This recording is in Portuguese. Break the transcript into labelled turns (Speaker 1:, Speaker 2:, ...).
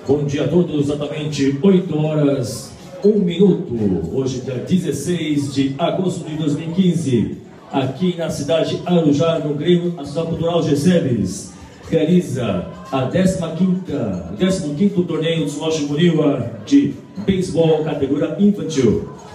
Speaker 1: Bom dia a todos, exatamente 8 horas, 1 minuto. Hoje, dia 16 de agosto de 2015, aqui na cidade de Arujá, no Grêmio Associação Cultural Gesebes, realiza a 15º torneio do Swash Muriwa de beisebol categoria infantil.